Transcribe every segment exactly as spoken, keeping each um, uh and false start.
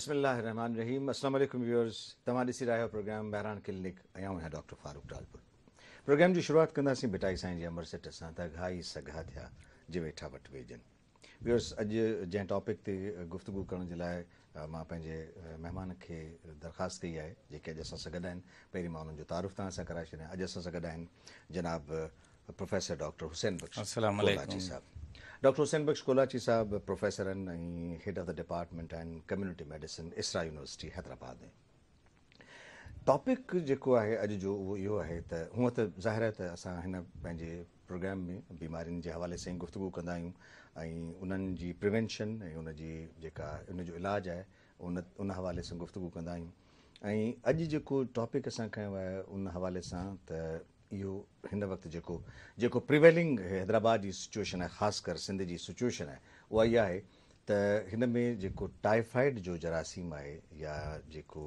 बिस्मिल्लाहिर्रहमानिर्रहीम। अस्सलाम वालेकुम व्यूअर्स। तव्हां ॾिसी रहिया आहियो प्रोग्राम बहरान क्लिनिक ऐं आउं आहियां डॉक्टर फारूक टालपुर। प्रोग्राम जी शुरूआत कंदासीं बिटाई साईं जे अमर सेट सां त घाई सघा थिया जे वेठा वटि वेझनि। व्यूअर्स, अॼु जंहिं टॉपिक ते गुफ़्तगू करण जे लाइ मां पंहिंजे महिमान खे दरख़्वास्त कई आहे, जेके अॼु असां सां गॾु आहिनि, पहिरीं मां उन्हनि जो तारुफ़ तव्हां सां कराए छॾियां। अॼु असां सां गॾु आहिनि जनाब professor doctor Hussain Bakhsh Kolachi sahib. Doctor Hussain Bakhsh Kolachi sahib professor आहिनि ऐं हेड ऑफ द डिपार्टमेंट आहिनि community medicine Isra university Hyderabad में। टॉपिक जेको आहे अॼु जो उहो इहो आहे त हूअं त ज़ाहिर आहे त असां हिन पंहिंजे प्रोग्राम में बीमारियुनि जे हवाले सां ई गुफ़्तगू कंदा आहियूं ऐं उन्हनि जी प्रिवेंशन ऐं उन जी जेका उन जो इलाजु आहे उन उन हवाले सां गुफ़्तगू कंदा आहियूं। ऐं अॼु जेको टॉपिक असां खयो आहे उन हवाले सां त इहो हिन वक़्तु जेको जेको प्रिवेलिंग हैदराबाद जी सिचुएशन आहे, ख़ासि कर सिंध जी सिचुएशन आहे, उहा इहा आहे त हिन में जेको टाइफाइड जो जरासीम आहे या जेको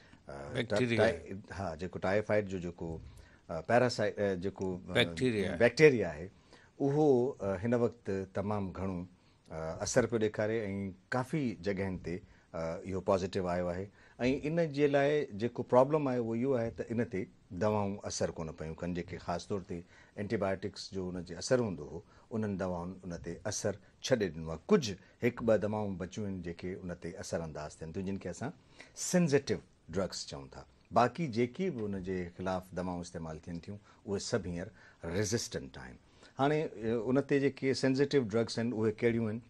हा जेको टाइफाइड जो जेको पैरासाइट जेको बैक्टीरिया आहे उहो हिन वक़्तु तमामु घणो असरु पियो ॾेखारे ऐं काफ़ी जॻहियुनि ते इहो पॉज़िटिव आयो आहे। ऐं इन जे लाइ जेको प्रॉब्लम आहे उहो इहो आहे त इन ते दवाऊं असरु कोन पियूं कनि। जेके ख़ासि तौर ते एंटीबायोटिक्स जो उन जे असरु हूंदो हो, उन्हनि दवाउनि उन ते असरु छॾे ॾिनो आहे। कुझु हिकु ॿ दवाऊं बचियूं आहिनि जेके उन ते असरु अंदाज़ थियनि थियूं, जिन खे असां सेंसिटिव ड्रग्स चऊं था। बाक़ी जेकी बि उन जे ख़िलाफ़ु दवाऊं इस्तेमालु थियनि थियूं उहे सभु हींअर रेज़िस्टेंट आहिनि। हाणे उन ते जेके सेंसिटिव ड्रग्स आहिनि उहे कहिड़ियूं आहिनि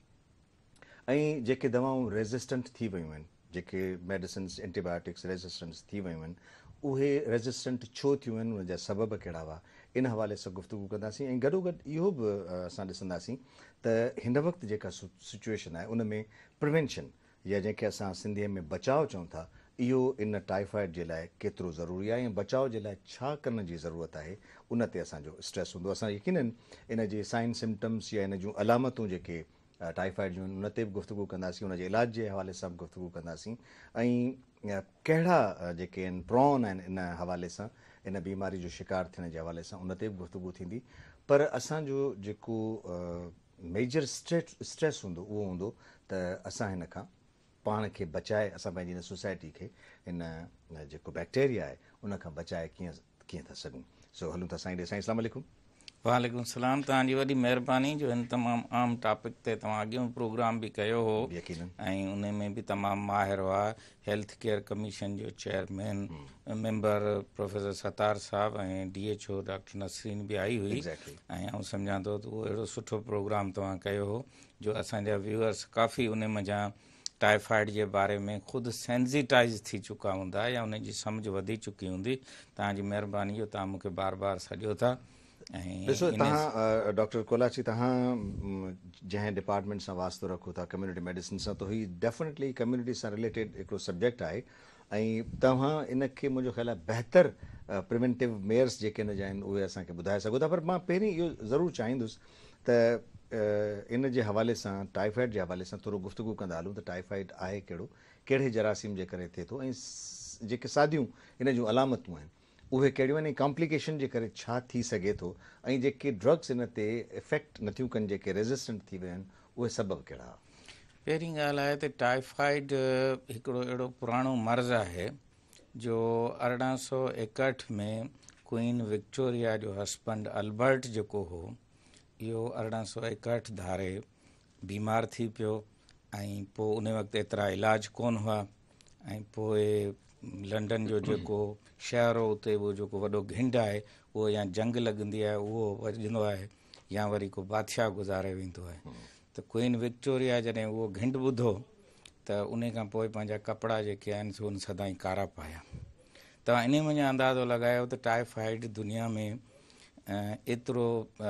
ऐं जेके दवाऊं रेज़िस्टेंट थी वियूं आहिनि, जेके मेडिसिन्स एंटीबायोटिक्स रेज़िस्टेंस थी वियूं आहिनि, उहे रेज़िस्टेंट छो थियूं आहिनि, उन जा सबब कहिड़ा हुआ, इन हवाले सां गुफ़्तगू कंदासीं। ऐं गॾो गॾु इहो बि असां ॾिसंदासीं त हिन वक़्तु जेका सिचुएशन आहे उन में प्रिवेंशन या जंहिंखे असां सिंधीअ में बचाव चऊं था, इहो इन टाइफाइड जे लाइ केतिरो ज़रूरी आहे ऐं बचाव जे लाइ छा करण जी ज़रूरत आहे, उन ते असांजो स्ट्रेस हूंदो। असां यकीनन इन जे साइन सिम्टम्स या इन जूं अलामतूं जेके टाइफाइड जूं उन ते बि गुफ़्तगू कंदासीं, उन जे इलाज जे हवाले सां बि गुफ़्तगू कंदासीं ऐं कहिड़ा जेके आहिनि प्रॉन आहिनि इन हवाले सां, इन बीमारी जो शिकार थियण जे हवाले सां उन ते बि गुफ़्तगू थींदी। पर असांजो जेको मेजर स्ट्रेस स्ट्रेस हूंदो उहो हूंदो त असां हिन खां पाण खे बचाए, असां पंहिंजी हिन सोसाइटी खे हिन जेको बैक्टीरिया आहे उन खां बचाए कीअं कीअं था सघूं। सो हलूं था साईं ॾे। साईं अस्सलाम वालेकुम। वालेकुम सलाम। तव्हांजी वॾी महिरबानी जो हिन तमामु आम टॉपिक ते तव्हां अॻियों प्रोग्राम बि कयो हो ऐं उन में बि तमामु माहिर हुआ। हेल्थ केयर कमीशन जो chairman member professor Sattar sahib ऐं D H O doctor Nasreen बि आई हुई ऐं आउं सम्झां थो त उहो अहिड़ो सुठो प्रोग्राम तव्हां कयो हो जो असांजा व्यूअर्स काफ़ी उन मज़ा टाइफाइड जे बारे में ख़ुदि सेंसिटाइज़ थी चुका हूंदा या उन जी सम्झ वधी चुकी हूंदी। तव्हांजी महिरबानी जो तव्हां मूंखे बार बार सॼो था। ॾिसो तव्हां डॉक्टर कोलाची, तव्हां जंहिं डिपार्टमेंट सां वास्तो रखो था कम्युनिटी मेडिसिन सां, त हीउ डेफिनेटली कम्युनिटी सां रिलेटेड हिकिड़ो सब्जेक्ट आहे ऐं तव्हां इन खे मुंहिंजो ख़्यालु आहे बहितर प्रिवेंटिव मेयर्स जेके हिन जा आहिनि उहे असांखे ॿुधाए सघो था। पर मां पहिरीं इहो ज़रूरु चाहींदुसि त इन जे हवाले सां टाइफाइड जे हवाले सां थोरो गुफ़्तगू कंदा हलूं त टाइफाइड आहे कहिड़ो, कहिड़े जरासीम जे करे थिए थो ऐं जेके सादियूं इन जूं अलामतूं आहिनि उहे कहिड़ियूं आहिनि, कॉम्प्लिकेशन जे करे छा थी सघे थो ऐं जेके ड्रग्स इन ते इफेक्ट नथियूं कनि, जेके रेज़िस्टेंट थी विया आहिनि, उहे सबब कहिड़ा? पहिरीं ॻाल्हि आहे त टाइफाइड हिकिड़ो अहिड़ो पुराणो मर्ज़ आहे जो अरिड़हं सौ एकहठि में क्वीन विक्टोरिया जो हस्बैंड अल्बर्ट जेको हो, इहो अरिड़हं सौ एकहठि धारे बीमार थी पियो ऐं पोइ उन वक़्तु एतिरा इलाज कोन हुआ ऐं पोइ लंडन जो जेको शहर हो उते उहो जेको वॾो घिंड आहे उहो या जंग लॻंदी आहे उहो वॼंदो आहे या वरी को बादशाह गुज़ारे वेंदो आहे। त क्वीन विक्टोरिया जॾहिं उहो घिंड ॿुधो त उन खां पोइ पंहिंजा कपिड़ा जेके आहिनि सो उन सदाई कारा पाया। तव्हां इन में अंदाज़ो लॻायो त टाइफाइड दुनिया में एतिरो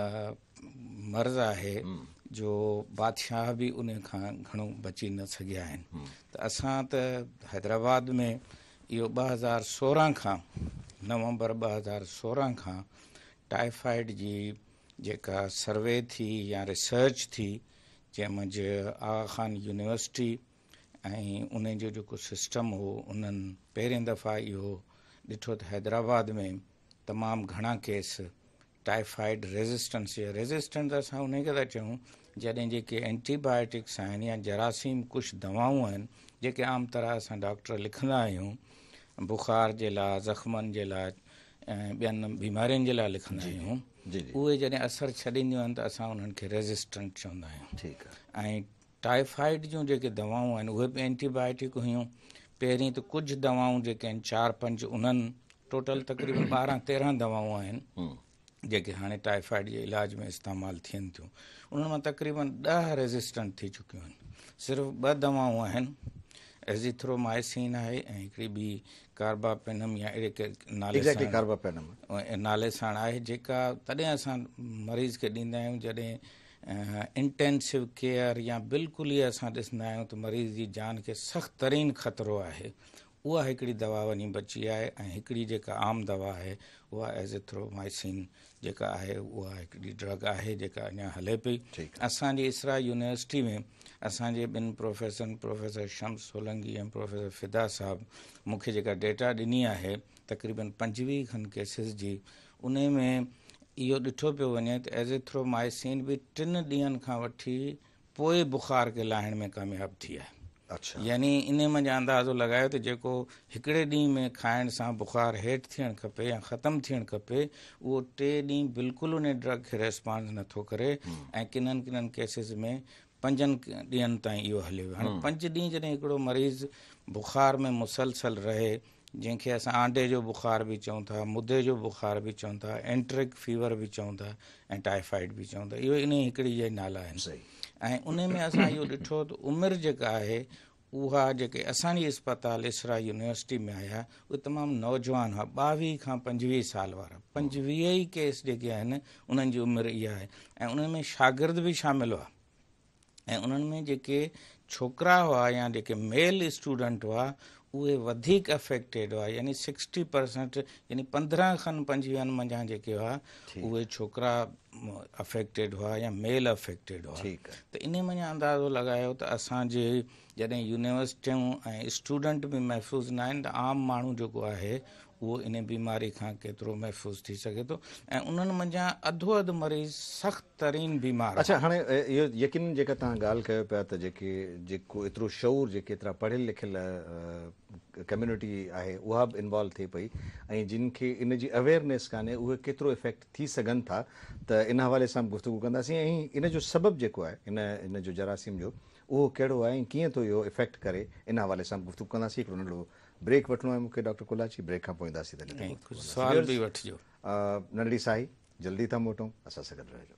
मर्ज़ आहे जो बादशाह बि उन खां घणो बची न सघिया आहिनि। त असां त हैदराबाद में इहो ॿ हज़ार सोरहं खां नवंबर ॿ हज़ार सोरहं खां टाइफाइड जी जेका सर्वे थी या रिसर्च थी, जंहिंमें आगा खान यूनिवर्सिटी ऐं उन जो जेको सिस्टम हो, उन्हनि पहिरें दफ़ा इहो ॾिठो त हैदराबाद में तमामु घणा केस टाइफाइड रेज़िस्टेंस या रेज़िस्टेंस असां उन खे था चऊं जॾहिं जेके एंटीबायोटिक्स आहिनि या जरासीम कुझु दवाऊं आहिनि जेके आम तरह असां डॉक्टर लिखंदा आहियूं बुखार जे लाइ, ज़ख़्मनि जे लाइ ऐं ॿियनि बीमारियुनि जे लाइ लिखंदा आहियूं, उहे जॾहिं असरु छॾींदियूं आहिनि त असां उन्हनि खे रेज़िस्टेंट चवंदा आहियूं। ठीकु आहे। ऐं टाइफाइड जूं जेके दवाऊं आहिनि उहे बि एंटीबायोटिक हुयूं। पहिरीं त कुझु दवाऊं जेके आहिनि चारि पंज उन्हनि टोटल तक़रीबन ॿारहं तेरहं दवाऊं आहिनि जेके हाणे टाइफाइड जे इलाज में इस्तेमालु थियनि थियूं। उन्हनि मां तक़रीबन ॾह रेज़िस्टेंट थी चुकियूं आहिनि। सिर्फ़ु ॿ दवाऊं आहिनि, एज़िथ्रोमाइसिन आहे ऐं हिकिड़ी ॿी कार्बापेनम या अहिड़े के नाले सां कार्बापेनम नाले सां आहे, जेका तॾहिं असां मरीज़ खे ॾींदा आहियूं जॾहिं इंटेंसिव केयर या बिल्कुलु ई असां ॾिसंदा आहियूं त मरीज़ जी जान खे सख़्तु तरीन ख़तरो आहे। उहा हिकिड़ी दवा वञी बची आहे ऐं हिकिड़ी जेका आम दवा आहे उहा एज़िथ्रोमाइसिन जेका आहे उहा हिकिड़ी ड्रग आहे जेका अञा हले पई। असांजी इसरा यूनिवर्सिटी में असांजे ॿिनि प्रोफेसरनि प्रोफेसर शम्स सोलंगी ऐं प्रोफेसर फिदा साहब मूंखे जेका डेटा ॾिनी आहे तक़रीबन पंजवीह खनि केसिस जी, उन में इहो ॾिठो पियो वञे त एज़िथ्रोमाइसिन बि टिनि ॾींहंनि खां वठी पोइ बुखार खे लाहिण में कामयाबु थी आहे। अच्छा। यानी इन में अंदाज़ो लॻायो त जेको हिकिड़े ॾींहं में खाइण सां बुखार हेठि थियणु खपे या ख़तमु थियणु खपे उहो टे ॾींहं बिल्कुलु उन ड्रग खे रेस्पॉन्स नथो करे ऐं किननि किननि केसिस में पंजनि ॾींहंनि ताईं इहो हले वियो। हाणे पंज ॾींहं जॾहिं हिकिड़ो मरीज़ बुखार में मुसलसल रहे, जंहिंखे असां आंडे जो बुखार बि चऊं था, मुदे जो बुखार बि चऊं था, एंट्रिक फीवर बि चऊं था ऐं टाइफाइड बि चऊं था, इहो इन हिकिड़ी जे नाला आहिनि। ऐं उन में असां इहो ॾिठो त उमिरि जेका आहे उहा जेके असांजी इस्पताल इसरा यूनिवर्सिटी में आया उहे तमामु नौजवान हुआ, ॿावीह खां पंजवीह साल वारा, पंजवीह ई केस जेके आहिनि उन्हनि जी उमिरि इहा आहे। ऐं उन्हनि में शागिर्द बि शामिलु हुआ ऐं उन्हनि में जेके छोकिरा हुआ या जेके मेल स्टूडेंट हुआ उहे वधीक अफेक्टेड हुआ, यानी सिक्सटी परसेंट यानी पंद्रहं खनि पंजवीहनि मंझां जेके हुआ उहे छोकिरा अफेक्टेड हुआ या मेल अफेक्टेड हुआ। त इन मंझां अंदाज़ो लॻायो त असांजे जॾहिं यूनिवर्सिटियूं ऐं स्टूडेंट बि महफ़ूज़ न आहिनि त आम माण्हू जेको आहे उहो इन बीमारी खां केतिरो महफ़ूज़ थी सघे थो ऐं उन्हनि मंझां अधो अधु मरीज़ सख़्तु तरीन बीमार। अच्छा, हाणे इहो यकीन जेका तव्हां ॻाल्हि कयो पिया त जेके जेको एतिरो शऊर जेके एतिरा पढ़ियल लिखियल कम्यूनिटी आहे उहा बि इन्वॉल्व थिए पई ऐं जिन खे इन जी अवेयरनेस कान्हे उहे केतिरो इफेक्ट थी सघनि था, त इन हवाले सां गुफ़्तगू कंदासीं। ऐं इन जो सबबु जेको आहे इन इन जो जरासीम जो उहो कहिड़ो आहे ऐं कीअं थो इहो इफेक्ट करे, इन हवाले सां गुफ़्तगू कंदासीं। हिकिड़ो नंढो ब्रेक वठिणो आहे मूंखे डॉक्टर कुलाची, ब्रेक खां पोइ ईंदासीं त सवाल बि वठिजो। नंढड़ी साई जल्दी था मोटूं, असां सां गॾु रहिजो।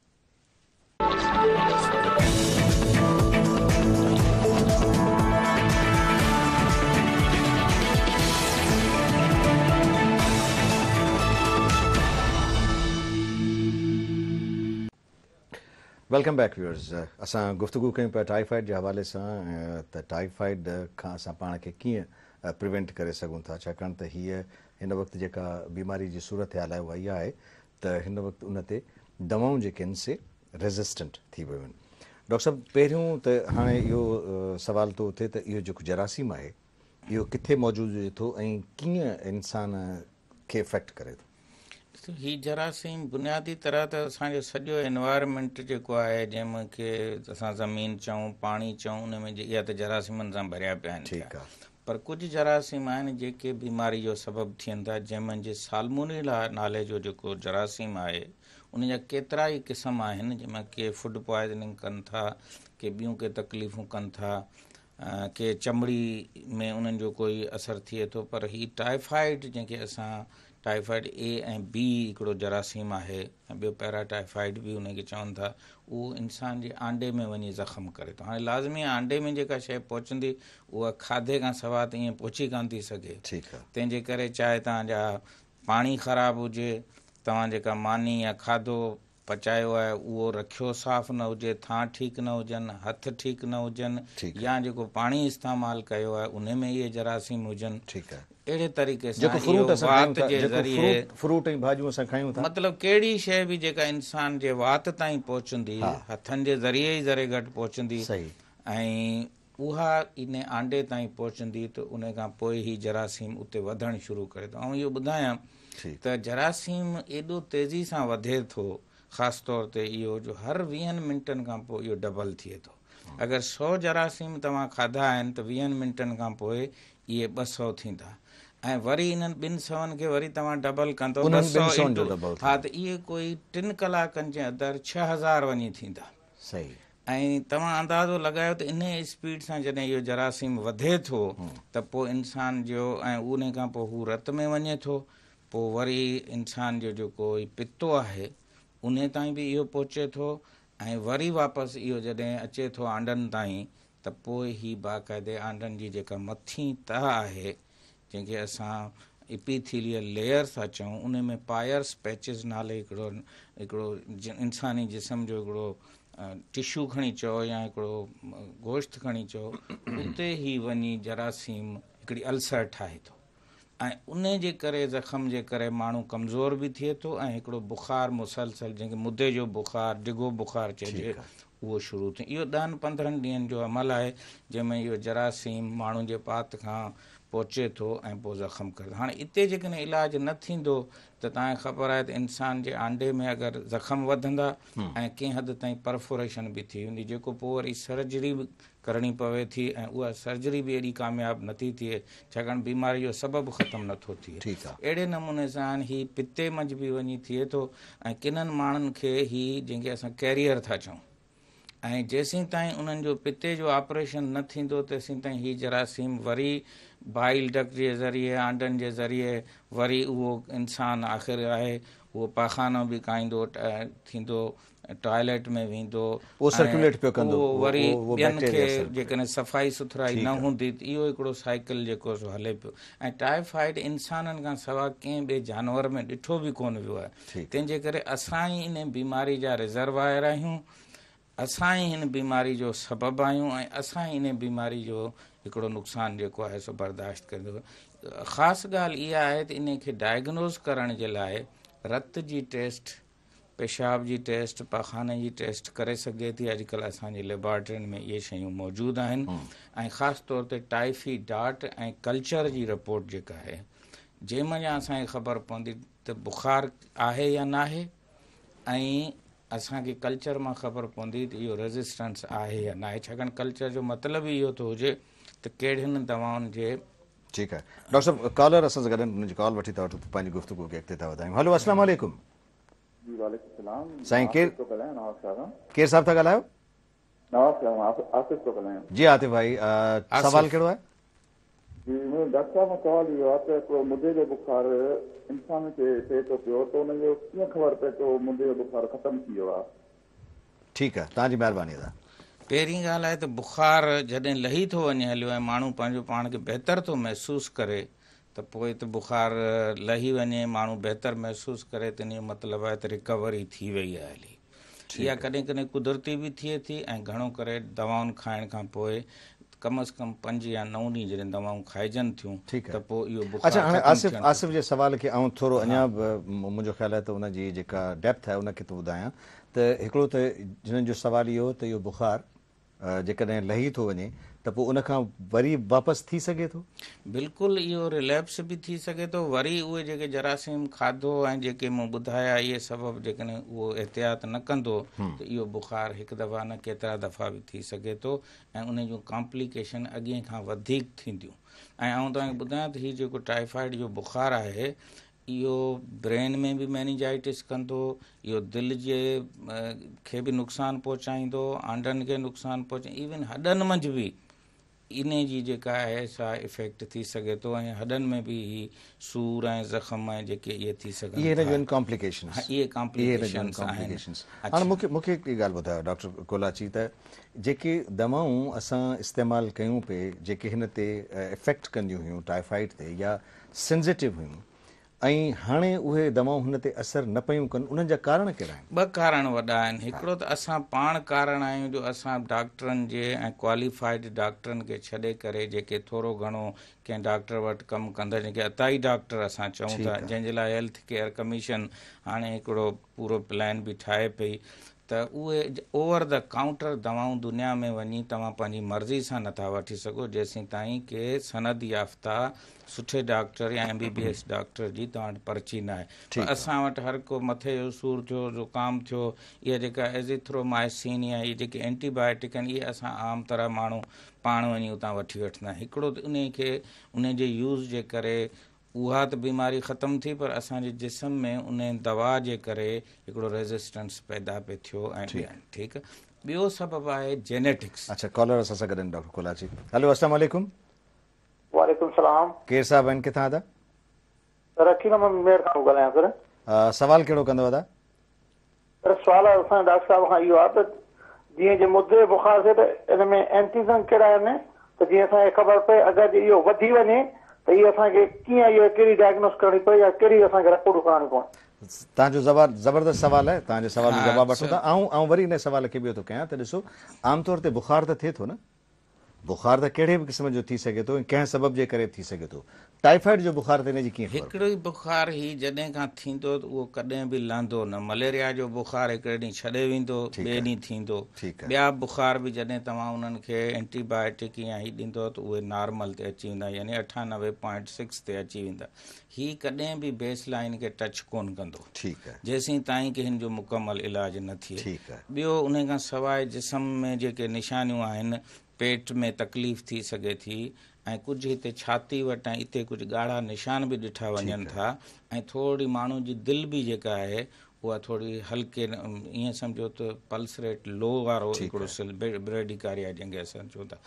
Welcome back viewers. असां गुफ़्तगू कयूं पिया टाइफाइड जे हवाले सां त टाइफाइड खां असां पाण खे कीअं प्रिवेंट करे सघूं था, छाकाणि त हीअ हिन वक़्तु जेका बीमारी जी सूरत हाल आहे उहा इहा आहे त हिन वक़्तु उन ते दवाऊं जेके आहिनि से रेज़िस्टेंट थी वियूं आहिनि। डॉक्टर साहब, पहिरियों त हाणे इहो सवाल थो थिए त इहो जेको जरासीम आहे इहो किथे मौजूदु हुजे थो ऐं कीअं इंसान खे इफेक्ट करे थो? हीउ जरासीम बुनियादी तरह त असांजो सॼो एनवायरमेंट जेको आहे जंहिंमें के असां ज़मीन चऊं, पाणी चऊं, उन में इहा त जरासीमनि सां भरिया पिया आहिनि। ठीकु आहे। पर कुझु जरासीम आहिनि जेके बीमारी जो सबबु थियनि था, जंहिंमें जे सालमोनेला नाले जो जेको जरासीम आहे उन जा केतिरा ई क़िस्म आहिनि, जंहिंमें के फूड पॉइज़निंग कनि था, के ॿियूं के तकलीफ़ूं कनि था, के चमड़ी में उन्हनि जो कोई असरु थिए थो। पर हीउ टाइफाइड जंहिंखे असां टाइफाइड ए ऐं बी हिकिड़ो जरासीम आहे ऐं ॿियो पैराटाइफाइड बि उनखे चवनि था, उहो इंसान जे आंडे में वञी ज़ख़्मु करे थो। हाणे लाज़मी आंडे में जेका शइ पहुचंदी उहा खाधे खां सवाइ त ईअं पहुची कान थी सघे। तंहिंजे करे चाहे तव्हांजा पाणी ख़राबु हुजे, तव्हां जेका मानी या खाधो पचायो आहे उहो रखियो साफ़ न हुजे, थां ठीकु न हुजनि, हथ ठीकु न हुजनि, या जेको पाणी इस्तेमालु कयो आहे उन में इहे जरासीम हुजनि। ठीकु आहे। अहिड़े तरीक़े सां वात जे ज़रिए फ्रूट ऐं भाॼियूं असां खायूं था, मतिलबु कहिड़ी शइ बि जेका इंसान जे वात ताईं पहुचंदी, हथनि जे ज़रिए ई ज़रे घटि पहुचंदी ऐं उहा इन आंडे ताईं पहुचंदी त उन खां पोइ ई जरासीम उते वधणु शुरू करे थो। ऐं इहो ॿुधायां त जरासीम एॾो तेज़ी सां वधे थो ख़ासि तौर ते इहो जो हर वीहनि मिंटनि खां पोइ इहो डबल थिए थो। अगरि सौ जरासीम तव्हां खाधा आहिनि त वीहनि मिंटनि खां पोइ इहे ॿ सौ थींदा ऐं वरी इन्हनि ॿिनि सौनि खे वरी तव्हां डबल कंदो ॿ सौ इंटू हा त इहे कोई टिनि कलाकनि जे अंदरि छह हज़ार वञी थींदा। सही। ऐं तव्हां अंदाज़ो लॻायो त इन स्पीड सां जॾहिं इहो जरासीम वधे थो त पोइ इंसान जो ऐं उन खां पोइ हू रत में वञे थो, पोइ वरी इंसान जो जेको पितो आहे उन ताईं बि इहो पहुचे थो ऐं वरी वापसि इहो जॾहिं अचे थो आंडनि ताईं त पोइ ही बाक़ाइदे आंडनि जी जेका मथीं तह आहे जंहिंखे असां इपीथीलियल लेयर था चऊं, उन में पायर्स पैचिस नाले हिकिड़ो हिकिड़ो इंसानी जिस्म जो हिकिड़ो टिशू खणी चओ या हिकिड़ो गोश्त खणी चओ, उते ई वञी जरासीम हिकिड़ी अल्सर ठाहे थो ऐं उन जे करे ज़ख़म जे करे माण्हू कमज़ोर बि थिए थो ऐं हिकिड़ो बुख़ार मुसलसल जंहिंखे मुदे जो बुख़ार डिघो बुख़ार चइजे उहो शुरू थियो। इहो ॾहनि पंद्रहंनि ॾींहंनि जो अमल आहे जंहिंमें इहो जरासीम माण्हू जे पात खां पहुचे थो ऐं पोइ ज़ख़म करे। हाणे इते जेकॾहिं इलाजु न थींदो त तव्हांखे ख़बर आहे त इंसान जे आंडे में अगरि ज़ख़म वधंदा ऐं कंहिं हद ताईं परफोरेशन बि थी वेंदी, जेको पोइ वरी सर्जरी बि करणी पवे थी ऐं उहा सर्जरी बि एॾी कामयाबु नथी थिए छाकाणि बीमारी जो सबबु ख़तमु नथो थिए। अहिड़े नमूने सां ही पिते मंझि बि वञी थिए थो ऐं किननि माण्हुनि खे ही जंहिंखे असां कैरियर था चऊं ऐं जेसीं ताईं उन्हनि जो पिते जो ऑपरेशन न थींदो तेसीं ताईं ही जरासीम वरी बाइल डक्ट जे ज़रिए आंडनि जे ज़रिए वरी उहो इंसानु आख़िर आहे उहो पाखानो बि काईंदो थींदो, टॉयलेट में वेंदो, वरी ॿियनि खे जेकॾहिं सफ़ाई सुथराई न हूंदी त इहो हिकिड़ो साइकिल जेको हले पियो। ऐं टाइफाइड इंसाननि खां सवाइ कंहिं ॿिए जानवर में ॾिठो बि कोन वियो आहे, तंहिंजे करे असां ई इन बीमारी जा रिज़र्वायर आहियूं, असां ई हिन बीमारी जो सबबु आहियूं ऐं असां ई इन बीमारी जो हिकिड़ो नुक़सानु जेको आहे सो बर्दाश्त कंदो। ख़ासि ॻाल्हि इहा आहे त इन खे डायग्नोज़ करण जे लाइ रत जी टेस्ट, पेशाब जी टेस्ट, पाखाने जी टेस्ट करे सघे थी। अॼुकल्ह असांजी लेबॉरेटरियुनि में इहे शयूं मौजूदु आहिनि ऐं ख़ासि तौर ते टाइफी डाट ऐं कल्चर जी रिपोर्ट जेका आहे जंहिंमें असांखे ख़बर पवंदी त बुख़ार आहे या न आहे ऐं असांखे कल्चर मां ख़बर पवंदी त इहो रेज़िस्टेंस आहे या न आहे, छाकाणि कल्चर जो मतिलबु इहो थो हुजे त कहिड़ियुनि दवाउनि जे। ठीकु आहे डॉक्टर साहब, कॉलर असां सां गॾु हुनजी कॉल वठी था वठूं, पंहिंजी गुफ़्तगू खे अॻिते था वधायूं। हलो, अस्सलाम वालेकुम। साईं केरु केरु साहब था ॻाल्हायो? जी आतिफ़ भाई, सवाल कहिड़ो आहे? डॉक्टर साहब सवाल इहो आहे त हिकिड़ो मुदे जो बुख़ार इंसान खे थिए थो पियो त हुनजो कीअं ख़बर पए थो मुदे जो बुख़ार ख़तमु थी वियो आहे? ठीकु आहे, तव्हांजी महिरबानी आहे। पहिरीं ॻाल्हि आहे त बुख़ार जॾहिं लही थो वञे हलियो ऐं माण्हू पंहिंजो पाण खे बहितर थो महसूसु करे त पोइ त बुख़ार लही वञे, माण्हू बहितर महसूसु करे त इन जो मतिलबु आहे त रिकवरी थी वई आहे हली। इहा कॾहिं कॾहिं कुदरती बि थिए थी ऐं घणो करे दवाउनि खाइण खां पोइ कम अज़ कम पंज या नव ॾींहं जॾहिं दवाऊं खाइजनि थियूं त पोइ इहो बुख़ार। अच्छा, हाणे आसिफ़ आसिफ़ जे सवाल खे ऐं थोरो अञा मुंहिंजो ख़्यालु आहे त उनजी जेका डेप्थ आहे उनखे थो ॿुधायां त हिकिड़ो त जिन्हनि जो सवाल इहो त इहो बुख़ार जेकॾहिं लही थो वञे त पोइ उनखां वरी वापसि थी सघे थो? बिल्कुलु, इहो रिलैप्स बि थी सघे थो। वरी उहे जेके जरासीम खाधो ऐं जेके मूं ॿुधाया इहे सबबु जेकॾहिं उहो एहतियात न कंदो त इहो बुख़ार हिकु दफ़ा न केतिरा दफ़ा बि थी सघे थो ऐं उन जूं कॉम्प्लिकेशन अॻिए खां वधीक थींदियूं। ऐं आउं तव्हांखे ॿुधायां त हीउ जेको टाइफाइड जो बुख़ार आहे इहो ब्रेन में बि मैनिजाइटिस कंदो, इहो दिलि जे खे बि नुक़सानु पहुचाईंदो, आंडनि खे नुक़सानु पहुचाईंदो, इवन हॾनि मंझि बि इन जी जेका आहे सा इफेक्ट थी सघे थो ऐं हॾनि में बि सूर ऐं ज़ख़म ऐं जेके इहे थी सघनि। इहे कॉम्प्लिकेशंस इहे कॉम्प्लिकेशंस आहिनि। हाणे मूंखे मूंखे हिकिड़ी ॻाल्हि ॿुधायो डॉक्टर कोलाची त जेके दवाऊं असां इस्तेमालु कयूं पिए जेके हिन ते इफेक्ट कंदियूं हुयूं टाइफाइड ते या सेंसिटिव हुयूं ऐं हाणे उहे दवाऊं हुन ते असरु न पियूं कनि, उन्हनि जा कारण कहिड़ा आहिनि? ॿ कारण वॾा आहिनि। हिकिड़ो त असां पाण कारण आहियूं जो असां डॉक्टरनि जे ऐं क्वालिफाइड डॉक्टरनि खे छॾे करे जेके थोरो घणो कंहिं डॉक्टर वटि कमु कंदा जंहिंखे अताई डॉक्टर असां चऊं था, जंहिंजे लाइ हेल्थ केयर कमीशन हाणे हिकिड़ो पूरो प्लान बि ठाहे पई, त उहे ओवर द काउंटर दवाऊं दुनिया में वञी तव्हां पंहिंजी मर्ज़ी सां नथा वठी सघो जेसीं ताईं के सनद याफ़्ता सुठे डॉक्टर या M B B S doctor जी तव्हां वटि पर्ची न आहे। असां वटि हर को मथे जो सूरु थियो, ज़ुकाम थियो, इहा जेका एज़िथ्रोमाइसिन या इहे जेके एंटीबायोटिक आहिनि इहे असां आम तरह माण्हू पाण वञी उतां वठी वठंदा आहियूं। हिकिड़ो त उन खे उन जे यूज़ जे करे उहा त बीमारी ख़तमु थी, पर असांजे जिस्म में उन दवा जे करे हिकिड़ो रेज़िस्टेंस पैदा पियो थियो ऐं ठीकु आहे। ॿियो सबबु आहे जेनेटिक्स। अच्छा, कॉलर असां सां गॾु आहिनि डॉक्टर कोलाची। हेलो, अस्सलाम वालेकुम। वालेकुम सलाम। केर साहब आहिनि, किथां था? सर अखील अहमद मेर खां ॻाल्हायां सर। सवाल कहिड़ो कंदव दादा? सर सवाल असां डॉक्टर साहब खां इहो आहे त जीअं जे मुद्दे बुखार थिए त इन में एंटीजन कहिड़ा आहिनि त जीअं असांखे ख़बर पए अगरि इहो वधी वञे त इहो असांखे कीअं इहो कहिड़ी डायग्नोस करणी पए या कहिड़ी असांखे रिपोर्ट कराइणी पवनि? तव्हांजो जवाब ज़बरदस्त सवाल आहे, तव्हांजे सवाल जो जवाबु वठूं था। ऐं ऐं वरी हिन सवाल खे ॿियो थो कयां त ॾिसो, आमतौर ते बुखार त थिए थो न, बुखार त कहिड़े बि क़िस्म जो थी सघे थो, कंहिं सबब जे करे थी सघे थो। टाइफाइड जो बुखार त हिनजी कीअं? हिकिड़ो ई बुखार ही जॾहिं खां थींदो त उहो कॾहिं बि लहंदो न। मलेरिया जो बुखार हिकिड़े ॾींहुं छॾे वेंदो, ॿिए ॾींहुं थींदो। ॿिया बुखार बि जॾहिं तव्हां उन्हनि खे एंटीबायोटिक या ही ॾींदो त उहे नॉर्मल ते अची वेंदा, यानी अठानवे पॉइंट सिक्स ते अची वेंदा। ही कॾहिं बि बेस लाइन खे टच कोन कंदो जेसीं ताईं की हिन जो मुकमल इलाज न थिए। ॿियो उन खां सवाइ जिस्म में जेके निशानियूं आहिनि, पेट में तकलीफ़ थी सघे थी ऐं कुझु हिते छाती वटि ऐं हिते कुझु ॻाढ़ा निशान बि ॾिठा वञनि था ऐं थोरी माण्हू जी दिलि बि जेका आहे उहा थोरी हल्के ईअं सम्झो त पल्स रेट लो वारो हिकिड़ो ब्रेडिकारिया जंहिंखे असां चऊं था।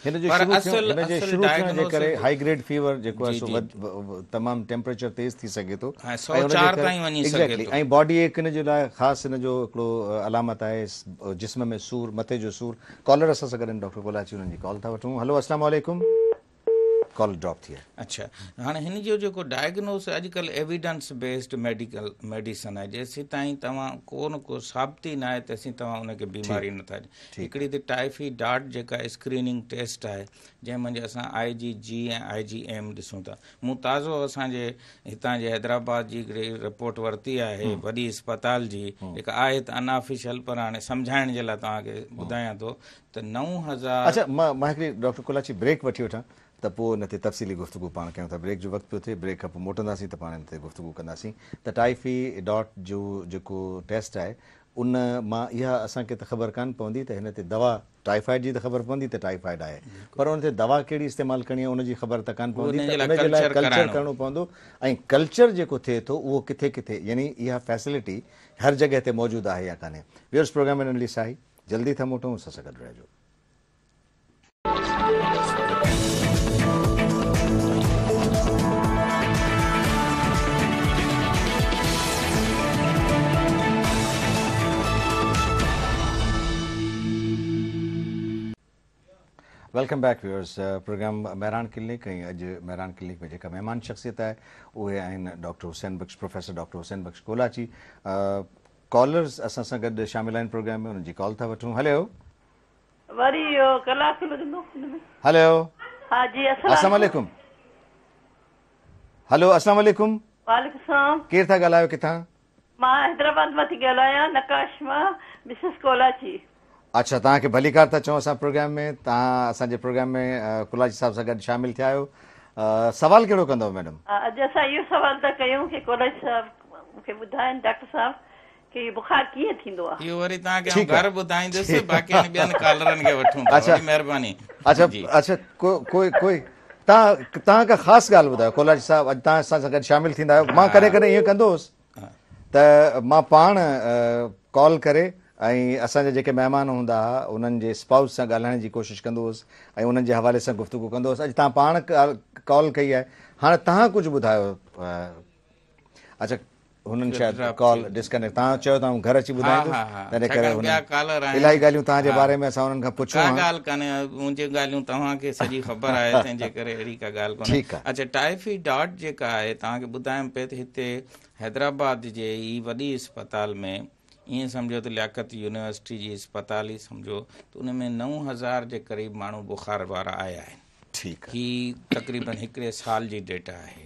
हाई ग्रेड फीवर जेको आहे तमामु टेम्परेचर तेज़ थी सघे थो सौ चारि ताईं वञी सघे थो ऐं बॉडी एक हिन जे लाइ ख़ासि हिन जो हिकिड़ो अलामत आहे जिस्म में सूर, मथे जो सूर। कॉलर असां सां गॾु डॉक्टर कोलाची, हुननि जी कॉल था वठूं। हलो, अस्सलाम वालेकुम। कॉल ड्रॉप थी आहे। अच्छा, हाणे हिन जो जेको डायग्नोस अॼुकल्ह एविडेंस बेस्ड मेडिकल मेडिसन आहे। जेसीं ताईं तव्हां को न को साबिती न आहे तेसीं तव्हां उनखे बीमारी नथा। हिकिड़ी त टाइफी डॉट जेका स्क्रीनिंग टेस्ट आहे जंहिंमें असां आई जी जी ऐं आई जी एम ॾिसूं था। मूं ताज़ो असांजे हितां जे हैदराबाद जी हिकिड़ी रिपोर्ट वरिती आहे वॾी अस्पताल जी, जेका आहे त अनऑफिशियल, पर हाणे सम्झाइण जे लाइ तव्हांखे ॿुधायां थो त नव हज़ार अच्छा मां मां हिकिड़ी डॉक्टर कोलाची ब्रेक वठी वठां त पोइ हिन ते तफ़सीली गुफ़्तगू पाण कयूं था। ब्रेक जो वक़्तु पियो थिए, ब्रेक खां पोइ मोटंदासीं त पाण हिन ते गुफ़्तगू कंदासीं। त टाइफी डॉट जो जेको टेस्ट आहे उन मां इहा असांखे त ख़बर कान पवंदी त हिन ते दवा टाइफाइड जी त ख़बर पवंदी त टाइफाइड आहे, पर उन ते दवा कहिड़ी इस्तेमालु करणी आहे उनजी ख़बर त कान पवंदी। उनजे लाइ कल्चर करणो पवंदो ऐं कल्चर जेको थिए थो उहो किथे किथे, यानी इहा फैसिलिटी हर जॻह ते मौजूदु आहे या कान्हे। व्यूअर्स, प्रोग्राम में नंढी साई जल्दी था मोटूं, असां सां गॾु रहिजो। Welcome back viewers. Program Mehran clinic ऐं अॼु मेहरान क्लिनिक में जेका महिमान शख़्सियत आहे उहे आहिनि doctor Hussain Bakhsh, professor doctor Hussain Bakhsh Kolachi. Callers असां सां गॾु शामिल आहिनि प्रोग्राम में, उन्हनि जी कॉल था वठूं। हेलो, वरी कलाक लॻंदो। हेलो, हा जी, अस्सलाम वालेकुम। हेलो, अस्सलाम वालेकुम। वालेकुम सलाम। केरु था ॻाल्हायो, किथां? मां हैदराबाद मां थी ॻाल्हायां, नकाश मां, मिसिस कोलाची। अच्छा, तव्हांखे भलीकार था चऊं असां प्रोग्राम में। तव्हां असांजे प्रोग्राम में कोलाची साहब सां गॾु शामिल थिया आहियो। सवाल कहिड़ो कंदव मैडम? अॼु असां इहो सवाल था कयूं कि कोलाची साहब मूंखे ॿुधाइनि डॉक्टर साहब कि बुखार कीअं थींदो आहे। इहो वरी तव्हांखे घर ॿुधाईंदुसि, बाक़ी ॿियनि कॉलरनि खे वठूं। अच्छा, महिरबानी। अच्छा अच्छा, कोई कोई तव्हां तव्हां का ख़ासि ॻाल्हि ॿुधायो कोलाची साहब, अॼु तव्हां असां सां गॾु शामिल थींदा आहियो। मां कॾहिं कॾहिं ईअं कंदो हुउसि त मां पाण कॉल करे ऐं असांजा जेके महिमान हूंदा हुआ उन्हनि जे स्पाउस सां ॻाल्हाइण जी कोशिशि कंदो हुउसि ऐं उन्हनि जे हवाले सां गुफ़्तगू कंदो हुउसि। अॼु तव्हां पाण कॉल कई आहे, हाणे तव्हां कुझु ॿुधायो। अच्छा, हुननि शायदि कॉल डिस्कनेक्ट, तव्हां चयो तव्हां घर अची ॿुधाईंदो, तॾहिं करे इलाही ॻाल्हियूं तव्हांजे बारे में असां उन्हनि खां पुछूं। ॻाल्हि कान्हे, मुंहिंजी ॻाल्हियूं तव्हांखे सॼी ख़बर आहे, तंहिंजे करे अहिड़ी का ॻाल्हि कोन्हे। अच्छा, टाइफी डॉट जेका आहे तव्हांखे ॿुधायां पई त हिते हैदराबाद जे ई वॾी अस्पताल में ईअं सम्झो त लियाकत यूनिवर्सिटी जी अस्पताल ई सम्झो त उन में नव हज़ार जे क़रीब माण्हू बुखार वारा आया आहिनि। ठीकु, ही तक़रीबन हिकिड़े साल जी डेटा आहे।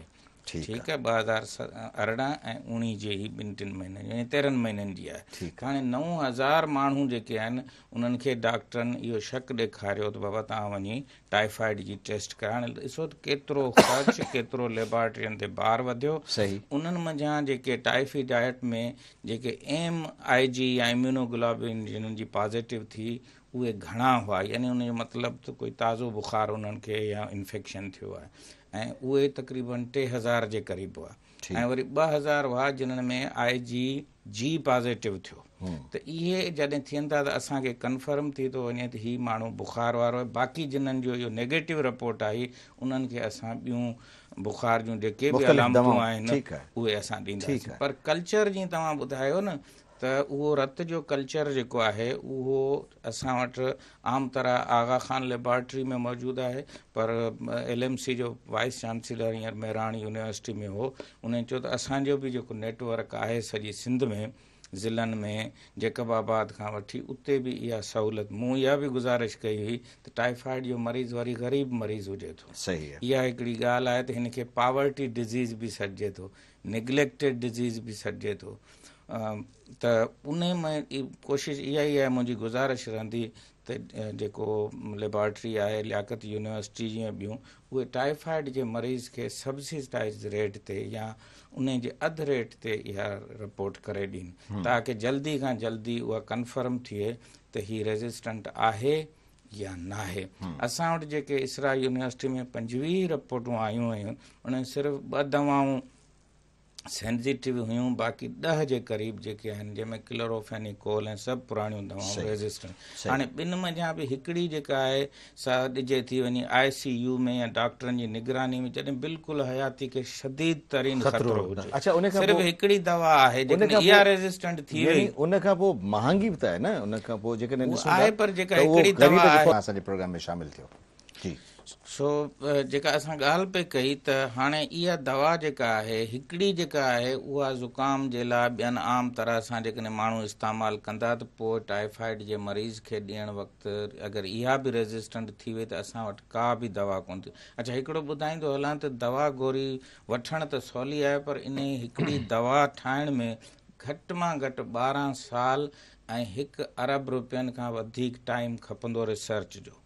ठीकु आहे, ॿ हज़ार अरिड़हं ऐं उणिवीह जे ही ॿिनि टिनि महीननि ऐं तेरहनि महीननि जी आहे। हाणे नव हज़ार माण्हू जेके आहिनि उन्हनि खे डॉक्टरनि इहो शक ॾेखारियो त बाबा तव्हां वञी टाइफाइड जी टेस्ट कराइण। ॾिसो त केतिरो ख़र्च केतिरो लेबॉरेटरियुनि ते भार वधियो। उन्हनि मंझां जेके टाइफाइड में जेके एम आई जी या इम्यूनोग्लोबिन जिन्हनि जी पॉज़िटिव थी उहे घणा हुआ, यानी उनजो मतिलबु त कोई ताज़ो बुखार उन्हनि खे या इन्फेक्शन थियो आहे, ऐं उहे तक़रीबन टे हज़ार जे क़रीब हुआ। ऐं वरी ॿ हज़ार हुआ जिन्हनि में आई जी जी पॉज़िटिव थियो। त इहे जॾहिं थियनि था त असांखे कंफर्म थी थो वञे त हीउ माण्हू बुखार वारो आहे। बाक़ी जिन्हनि जो इहो नेगेटिव रिपोर्ट आई उन्हनि खे असां ॿियूं बुखार जूं जेके बि अलामतूं आहिनि उहे असां ॾींदासीं। पर कल्चर जीअं तव्हां ॿुधायो न त उहो रत जो कल्चर जेको आहे उहो असां वटि आम तरह आगा खान लेबॉरेटरी में मौजूदु आहे, पर एल एम सी जो वाइस चांसलर हींअर मेराण यूनिवर्सिटी में हो, उन चयो त असांजो बि जेको नेटवर्क आहे सॼी सिंध में ज़िलनि में जेकबाबाद खां वठी उते बि इहा सहूलियत, मूं इहा बि गुज़ारिश कई हुई त टाइफाइड जो मरीज़ वरी ग़रीब मरीज़ हुजे थो। सही आहे, इहा हिकिड़ी ॻाल्हि आहे त हिन खे पावर्टी डिज़ीज़ बि सॾिजे थो, निगलेक्टेड डिज़ीज़ बि सॾिजे थो। त उन में कोशिशि इहा ई आहे, मुंहिंजी गुज़ारिश रहंदी त जेको लेबॉरेटरी आहे लियाकत यूनिवर्सिटी जी ऐं ॿियूं उहे टाइफाइड जे मरीज़ खे सब्सिडाइज़ रेट ते या उन जे अधु रेट ते इहा रिपोर्ट करे ॾीनि ताकी जल्दी खां जल्दी उहा कंफर्म थिए त हीउ रेज़िस्टेंट आहे या न आहे। असां वटि जेके इसरा यूनिवर्सिटी में पंजवीह रिपोर्टूं आयूं आहिनि उन सिर्फ़ु ॿ दवाऊं सेंसिटिव हुयूं, बाक़ी ॾह जे क़रीब जेके आहिनि जंहिंमें क्लोरोफेनिकोल ऐं सभु पुराणियूं दवाऊं रेज़िस्टेंट। हाणे ॿिनि मंझां बि हिकिड़ी जेका आहे सा ॾिजे थी वञे आई सी यू में या डॉक्टरनि जी निगरानी में जॾहिं बिल्कुलु हयाती खे शदीद तरीन ख़तरो हुजे। अच्छा, सिर्फ़ु हिकिड़ी दवा आहे जेकॾहिं इहा रेज़िस्टेंट थी वई उन खां पोइ महांगी बि त आहे न, उन खां पोइ जेकॾहिं आहे पर जेका हिकिड़ी दवा आहे असांजे प्रोग्राम में शामिल थियो। जी सो जेका असां ॻाल्हि पे कई त हाणे इहा दवा जेका आहे हिकिड़ी जेका आहे उहा ज़ुकाम जे लाइ ॿियनि आम तरह सां जेकॾहिं माण्हू इस्तेमालु कंदा त पोइ टाइफाइड जे मरीज़ खे ॾियण वक़्तु अगरि इहा बि रेज़िस्टेंट थी वई त असां वटि का बि दवा कोन थी। अच्छा, हिकिड़ो ॿुधाईंदो हलां त दवा गोरी वठण त सवली आहे, पर इन हिकिड़ी दवा ठाहिण में घटि मां घटि ॿारहं साल ऐं हिकु अरब रुपयनि खां वधीक टाइम खपंदो रिसर्च जो,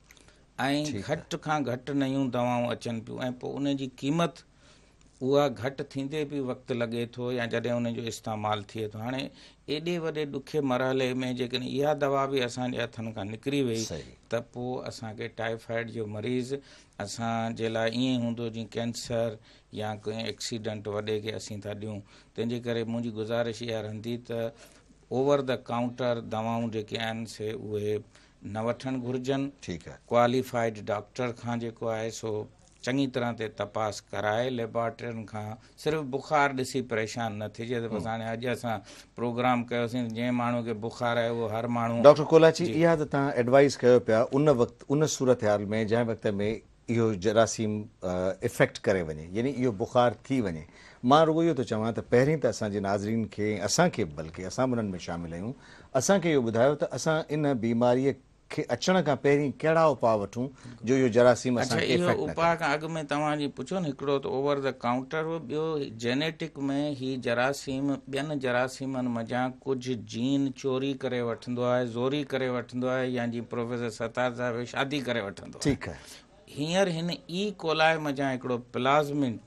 ऐं घटि खां घटि नयूं दवाऊं अचनि पियूं, ऐं पोइ उन जी क़ीमत उहा घटि थींदे बि वक़्तु लॻे थो या जॾहिं उन जो इस्तेमालु थिए थो। हाणे एॾे वॾे ॾुखे मरहले में जेकॾहिं इहा दवा बि असांजे हथनि खां निकिरी वई त पोइ असांखे टाइफाइड जो मरीज़ असांजे लाइ ईअं हूंदो जीअं कैंसर या कंहिं एक्सीडेंट वॾे खे असीं था ॾियूं। तंहिंजे करे मुंहिंजी गुज़ारिश इहा रहंदी त ओवर द काउंटर दवाऊं जेके आहिनि से उहे न वठणु घुरिजनि। ठीकु आहे, क्वालिफाइड डॉक्टर खां जेको आहे सो चङी तरह ते तपास कराए लेबॉरेटरियुनि खां, सिर्फ़ु बुखार ॾिसी परेशान न थिजे त बसि हाणे अॼु असां प्रोग्राम कयोसीं जंहिं माण्हू खे बुखार आहे उहो हर माण्हू। डॉक्टर कोलाची, इहा त तव्हां एडवाइस कयो पिया उन वक़्तु उन सूरत हाल में जंहिं वक़्त में इहो जरासीम इफेक्ट करे वञे, यानी इहो बुखार थी वञे। मां रुगो इहो थो चवां त पहिरीं त असांजे नाज़रीन खे असांखे बल्कि असां बि उन्हनि में शामिल आहियूं, असांखे इहो ॿुधायो त असां इन बीमारीअ खे अचण खां पहिरीं कहिड़ा उपाउ वठूं जो इहो जरासीम असांखे इफेक्ट न करे। उपाउ खां अॻु में तव्हां जी पुछो न, हिकिड़ो त ओवर द काउंटर हो, ॿियो जेनेटिक में ही जरासीम ॿियनि जरासीमनि मंझां कुझु जीन चोरी करे वठंदो आहे, ज़ोरी करे वठंदो आहे, या जीअं प्रोफेसर सतार साहिब शादी करे वठंदो आहे। ठीकु आहे, हींअर हिन ई कोलाए मंझां हिकिड़ो प्लाज़मिन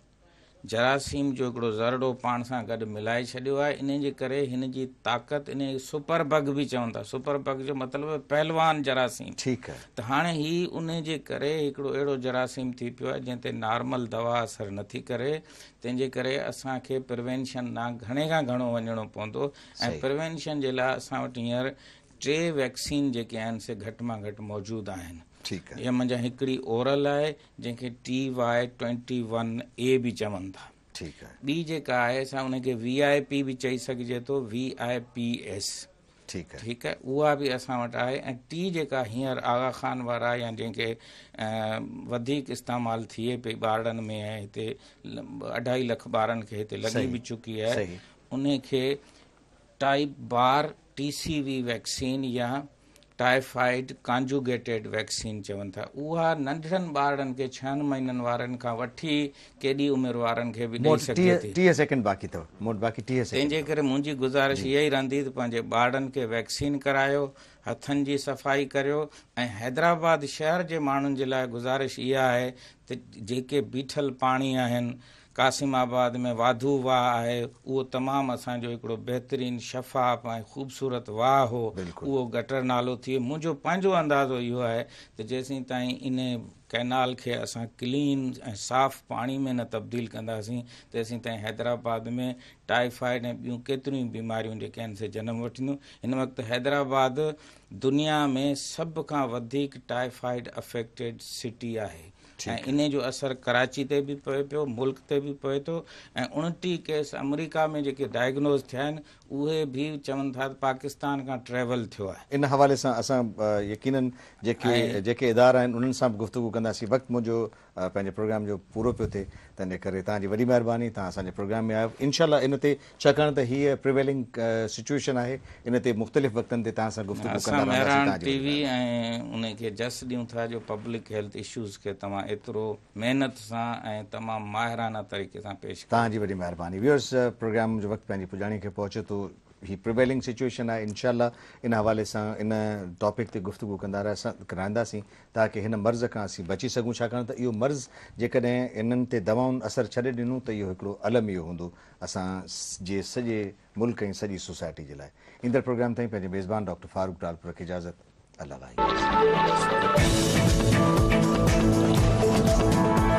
जरासीम जो हिकिड़ो ज़रड़ो पाण सां गॾु मिलाए छॾियो आहे। इन जे करे हिन जी ताक़त, इन सुपर बग बि चवनि था, सुपर बग जो मतिलबु पहलवान जरासीम। ठीकु आहे, त हाणे ही उन जे करे हिकिड़ो अहिड़ो जरासीम थी पियो आहे जंहिं ते नॉर्मल दवा असरु नथी करे। तंहिंजे करे असांखे प्रिवेंशन ॾांहुं घणे खां घणो वञिणो पवंदो, ऐं प्रिवेंशन जे लाइ असां वटि हींअर टे वैक्सीन जेके आहिनि से घटि मां घटि मौजूदु आहिनि। ठीकु आहे, इहा मंझां हिकिड़ी ओरल आहे जंहिंखे T Y twenty one A बि चवनि था। ठीकु आहे, ॿी जेका आहे असां उनखे वी आई पी बि चई सघिजे थो, वी आई पी एस। ठीकु आहे, ठीकु आहे, उहा बि असां वटि आहे। ऐं टी जेका हींअर आगा खान वारा या जंहिंखे वधीक इस्तेमालु थिए पई ॿारनि में, ऐं हिते अढाई लख ॿारनि खे हिते लॻी बि चुकी आहे, उनखे Typbar T C V vaccine या टाइफाइड कॉन्जुगेटेड वैक्सीन चवनि था, उहा नंढड़नि ॿारनि खे छहनि महीननि वारनि खां वठी केॾी उमिरि वारनि खे बि ॾेई सघे थी। टीह सेकेंड बाक़ी अथव, मोट बाक़ी टीह सेकेंड। तंहिंजे करे मुंहिंजी गुज़ारिश इहा ई रहंदी त पंहिंजे ॿारनि खे वैक्सीन करायो, हथनि जी सफ़ाई करियो। ऐं हैदराबाद शहर जे माण्हुनि जे लाइ गुज़ारिश इहा आहे त जेके बीठल पाणी आहिनि, कासिमाबाद में वाधू वाह आहे, उहो तमामु असांजो हिकिड़ो बहितरीनु शफ़ाफ़ ऐं ख़ूबसूरत वाह हो, उहो गटर नालो थिए। मुंहिंजो पंहिंजो अंदाज़ो इहो आहे त जेसीं ताईं इन कैनाल खे असां क्लीन ऐं साफ़ पाणी में न तब्दील कंदासीं तेसीं ताईं हैदराबाद में टाइफाइड ऐं ॿियूं केतिरियूं बीमारियूं जेके आहिनि से जनम वठंदियूं। हिन वक़्तु हैदराबाद दुनिया में सभ खां वधीक टाइफाइड अफेक्टेड सिटी आहे ऐं इन जो असरु कराची ते बि पए पियो, मुल्क ते बि पए थो। ऐं उणटीह केस अमेरिका में जेके डायग्नोज़ थिया आहिनि उहे बि चवनि था त पाकिस्तान खां ट्रेवल थियो आहे। इन हवाले सां असां यकीनन जेके जेके इदारा आहिनि उन्हनि सां बि गुफ़्तगू कंदासीं। वक़्तु मुंहिंजो पंहिंजे प्रोग्राम जो पूरो पियो थिए, तंहिंजे करे तव्हांजी वॾी महिरबानी, तव्हां असांजे प्रोग्राम में आयो। इनशाला इन ते छाकाणि त हीअ प्रिवेलिंग सिचुएशन आहे, इन ते मुख़्तलिफ़ वक़्तनि ते तव्हां सां गुफ़्तगू कंदा रहंदासीं। टीवी ऐं उनखे जस ॾियूं था जो पब्लिक हेल्थ इशूज़ खे तव्हां एतिरो महिनत सां ऐं तमामु माहिराना तरीक़े सां पेश। तव्हांजी वॾी महिरबानी। व्यूअर्स, प्रोग्राम जो वक़्तु पंहिंजी पुॼाणी खे पहुचे थो। ही प्रिवेलिंग सिचुएशन आहे, इनशाला इन हवाले सां इन टॉपिक ते गुफ़्तगू कंदा रहंदासीं ताकि हिन मर्ज़ खां असीं बची सघूं। छाकाणि त इहो मर्ज़ जेकॾहिं इन्हनि ते दवाउनि असरु छॾे ॾिनूं त इहो हिकिड़ो अलम इहो हूंदो असां जे सॼे मुल्क ऐं सॼी सोसाइटी जे लाइ। ईंदड़ प्रोग्राम ताईं पंहिंजे मेज़बान डॉक्टर फारूक टालपुर खे इजाज़त। अल्लाह।